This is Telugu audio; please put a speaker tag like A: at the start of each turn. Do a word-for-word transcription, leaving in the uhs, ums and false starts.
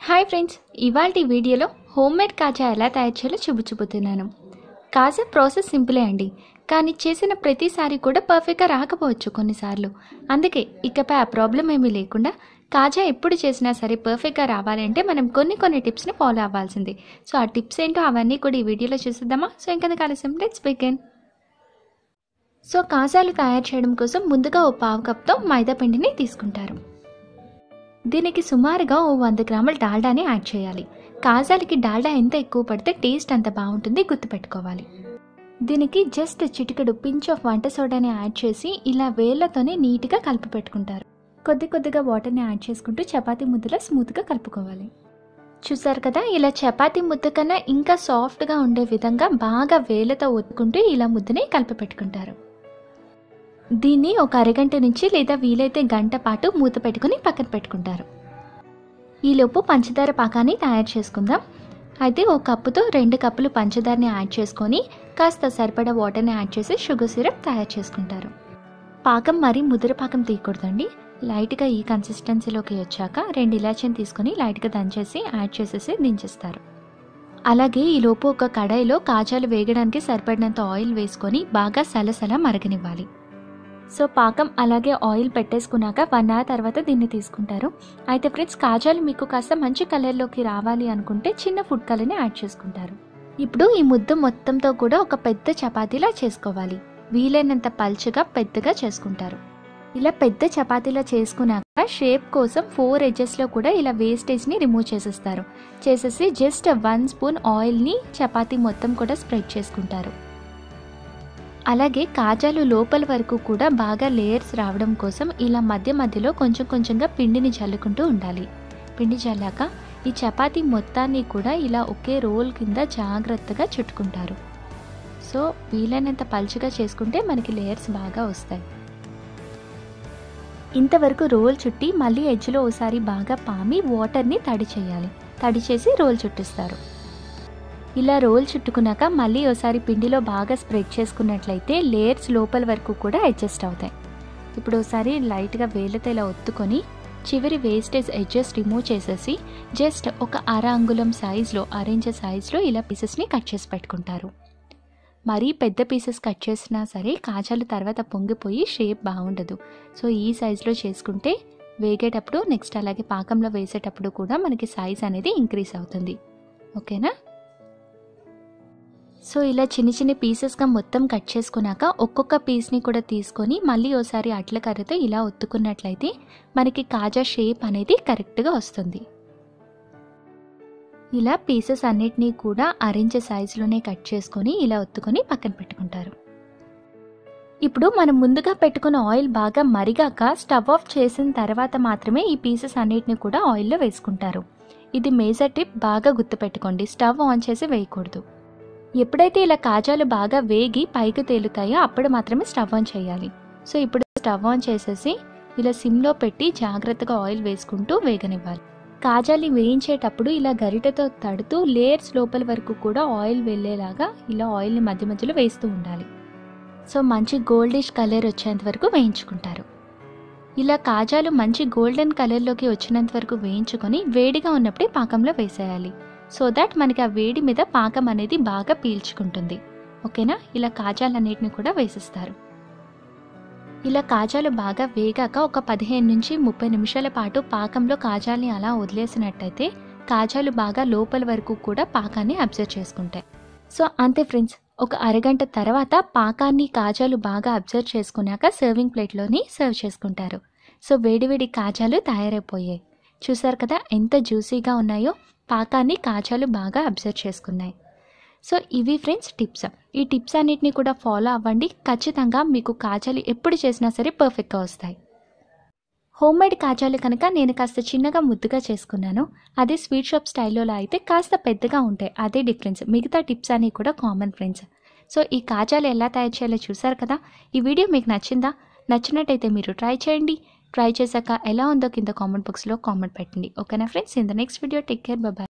A: హాయ్ ఫ్రెండ్స్, ఇవాల్టి వీడియోలో హోమ్ మేడ్ కాజా ఎలా తయారు చేయాలో చూపించబోతున్నాను. కాజా ప్రాసెస్ సింపులే అండి, కానీ చేసిన ప్రతిసారి కూడా పర్ఫెక్ట్గా రాకపోవచ్చు కొన్నిసార్లు. అందుకే ఇకపై ఆ ప్రాబ్లం ఏమీ లేకుండా కాజా ఎప్పుడు చేసినా సరే పర్ఫెక్ట్గా రావాలంటే మనం కొన్ని కొన్ని టిప్స్ని ఫాలో అవ్వాల్సిందే. సో ఆ టిప్స్ ఏంటో అవన్నీ కూడా ఈ వీడియోలో చూసిద్దామా? సో ఇంకా ఆలస్యం, లెట్స్ బిగిన్. సో కాజాలు తయారు చేయడం కోసం ముందుగా ఓ పావు కప్తో మైదా పిండిని తీసుకుంటారు. దీనికి సుమారుగా ఓ వంద గ్రాముల డాల్డాని యాడ్ చేయాలి. కాజాలకి డాల్డా ఎంత ఎక్కువ పడితే టేస్ట్ అంత బాగుంటుంది, గుర్తుపెట్టుకోవాలి. దీనికి జస్ట్ చిటికెడు పించ్ ఆఫ్ వంట సోడాని యాడ్ చేసి ఇలా వేళ్లతోనే నీట్గా కలిపి పెట్టుకుంటారు. కొద్ది కొద్దిగా వాటర్ని యాడ్ చేసుకుంటూ చపాతీ ముద్దలా స్మూత్గా కలుపుకోవాలి. చూసారు కదా, ఇలా చపాతీ ముద్ద కన్నా ఇంకా సాఫ్ట్గా ఉండే విధంగా బాగా వేళ్లతో ఒత్తుకుంటూ ఇలా ముద్దని కలిపి పెట్టుకుంటారు. దీన్ని ఒక అరగంట నుంచి లేదా వీలైతే గంట పాటు మూత పెట్టుకుని పక్కన పెట్టుకుంటారు. ఈలోపు పంచదార పాకాన్ని తయారు చేసుకుందాం. అయితే ఒక కప్పుతో రెండు కప్పులు పంచదారని యాడ్ చేసుకొని కాస్త సరిపడా వాటర్ని యాడ్ చేసి షుగర్ సిరప్ తయారు చేసుకుంటారు. పాకం మరీ ముద్ర పాకం తీయకూడదండి. లైట్గా ఈ కన్సిస్టెన్సీలోకి వచ్చాక రెండు ఇలాచీని తీసుకొని లైట్గా దంచేసి యాడ్ చేసేసి దించేస్తారు. అలాగే ఈలోపు ఒక కడాయిలో కాజాలు వేగడానికి సరిపడినంత ఆయిల్ వేసుకొని బాగా సలసల మరగనివ్వాలి. సో పాకం అలాగే ఆయిల్ పెట్టేసుకున్నాక వన్ అవర్ తర్వాత దీన్ని తీసుకుంటారు. అయితే ఫ్రెండ్స్, కాజాలు మీకు కాస్త మంచి కలర్లోకి రావాలి అనుకుంటే చిన్న ఫుడ్ కలర్ని యాడ్ చేసుకుంటారు. ఇప్పుడు ఈ ముద్ద మొత్తంతో కూడా ఒక పెద్ద చపాతీలా చేసుకోవాలి. వీలైనంత పల్చగా పెద్దగా చేసుకుంటారు. ఇలా పెద్ద చపాతీలా చేసుకున్నాక షేప్ కోసం ఫోర్ ఎడ్జెస్లో కూడా ఇలా వేస్టేజ్ని రిమూవ్ చేసేస్తారు. చేసేసి జస్ట్ వన్ స్పూన్ ఆయిల్ని చపాతీ మొత్తం కూడా స్ప్రెడ్ చేసుకుంటారు. అలాగే కాజాలు లోపల వరకు కూడా బాగా లేయర్స్ రావడం కోసం ఇలా మధ్య మధ్యలో కొంచెం కొంచెంగా పిండిని జల్లుకుంటూ ఉండాలి. పిండి జల్లాక ఈ చపాతీ మొత్తాన్ని కూడా ఇలా ఒకే రోల్ కింద జాగ్రత్తగా చుట్టుకుంటారు. సో వీలైనంత పలుచగా చేసుకుంటే మనకి లేయర్స్ బాగా వస్తాయి. ఇంతవరకు రోల్ చుట్టి మళ్ళీ ఎడ్జ్లో ఒకసారి బాగా పామి వాటర్ని తడి చేయాలి. తడి చేసి రోల్ చుట్టిస్తారు. ఇలా రోల్ చుట్టుకున్నాక మళ్ళీ ఒకసారి పిండిలో బాగా స్ప్రెడ్ చేసుకున్నట్లయితే లేయర్స్ లోపల వరకు కూడా అడ్జస్ట్ అవుతాయి. ఇప్పుడు ఒకసారి లైట్గా వేళ్ళతో ఇలా ఒత్తుకొని చివరి వేస్టేజ్ ఎడ్జెస్ రిమూవ్ చేసేసి జస్ట్ ఒక అర అంగుళం సైజులో అరేంజ్ సైజులో ఇలా పీసెస్ని కట్ చేసి పెట్టుకుంటారు. మరీ పెద్ద పీసెస్ కట్ చేసినా సరే కాజాలు తర్వాత పొంగిపోయి షేప్ బాగుండదు. సో ఈ సైజులో చేసుకుంటే వేగేటప్పుడు నెక్స్ట్ అలాగే పాకంలో వేసేటప్పుడు కూడా మనకి సైజ్ అనేది ఇంక్రీజ్ అవుతుంది. ఓకేనా? సో ఇలా చిన్న చిన్న పీసెస్గా మొత్తం కట్ చేసుకున్నాక ఒక్కొక్క పీస్ని కూడా తీసుకొని మళ్ళీ ఒకసారి అట్ల కర్రతో ఇలా ఒత్తుకున్నట్లయితే మనకి కాజా షేప్ అనేది కరెక్ట్గా వస్తుంది. ఇలా పీసెస్ అన్నిటినీ కూడా అరేంజ్ సైజులోనే కట్ చేసుకొని ఇలా ఒత్తుకొని పక్కన పెట్టుకుంటారు. ఇప్పుడు మనం ముందుగా పెట్టుకున్న ఆయిల్ బాగా మరిగాక స్టవ్ ఆఫ్ చేసిన తర్వాత మాత్రమే ఈ పీసెస్ అన్నిటిని కూడా ఆయిల్లో వేసుకుంటారు. ఇది మేజర్ టిప్, బాగా గుర్తుపెట్టుకోండి. స్టవ్ ఆన్ చేసి వేయకూడదు. ఎప్పుడైతే ఇలా కాజాలు బాగా వేగి పైకి తేలుతాయో అప్పుడు మాత్రమే స్టవ్ ఆన్ చేయాలి. సో ఇప్పుడు స్టవ్ ఆన్ చేసేసి ఇలా సిమ్లో పెట్టి జాగ్రత్తగా ఆయిల్ వేసుకుంటూ వేగనివ్వాలి. కాజాలు వేయించేటప్పుడు ఇలా గరిటెతో తడుతూ లేయర్స్ లోపల వరకు కూడా ఆయిల్ వెళ్ళేలాగా ఇలా ఆయిల్ని మధ్య మధ్యలో వేస్తూ ఉండాలి. సో మంచి గోల్డిష్ కలర్ వచ్చేంత వరకు వేయించుకుంటారు. ఇలా కాజాలు మంచి గోల్డెన్ కలర్లోకి వచ్చినంత వరకు వేయించుకొని వేడిగా ఉన్నప్పుడే పాకంలో వేసేయాలి. సో దట్ మనకి ఆ వేడి మీద పాకం అనేది బాగా పీల్చుకుంటుంది. ఓకేనా? ఇలా కాజాలన్నిటిని కూడా వేసిస్తారు. ఇలా కాజాలు బాగా వేగాక ఒక పదిహేను నుంచి ముప్పై నిమిషాల పాటు పాకంలో కాజాల్ని అలా వదిలేసినట్టయితే కాజాలు బాగా లోపల వరకు కూడా పాకాన్ని అబ్జర్వ్ చేసుకుంటాయి. సో అంతే ఫ్రెండ్స్, ఒక అరగంట తర్వాత పాకాన్ని కాజాలు బాగా అబ్జర్వ్ చేసుకున్నాక సర్వింగ్ ప్లేట్లోని సర్వ్ చేసుకుంటారు. సో వేడివేడి కాజాలు తయారైపోయాయి. చూసారు కదా ఎంత జ్యూసీగా ఉన్నాయో. పాకాన్ని కాజాలు బాగా అబ్జర్వ్ చేసుకున్నాయి. సో ఇవి ఫ్రెండ్స్ టిప్స్. ఈ టిప్స్ అన్నిటిని కూడా ఫాలో అవ్వండి. ఖచ్చితంగా మీకు కాజాలు ఎప్పుడు చేసినా సరే పర్ఫెక్ట్గా వస్తాయి. హోమ్ మేడ్ కాజాలు కనుక నేను కాస్త చిన్నగా ముద్దుగా చేసుకున్నాను. అదే స్వీట్ షాప్ స్టైల్లో అయితే కాస్త పెద్దగా ఉంటాయి. అదే డిఫరెన్స్. మిగతా టిప్స్ అన్నీ కూడా కామన్ ఫ్రెండ్స్. సో ఈ కాజాలు ఎలా తయారు చేయాలో చూసారు కదా. ఈ వీడియో మీకు నచ్చిందా? నచ్చినట్టయితే మీరు ట్రై చేయండి. ట్రై చేశాక ఎలా ఉందో కింద కామెంట్ బాక్స్లో కామెంట్ పెట్టండి. ఓకేనా friends? In the next video take care, bye by.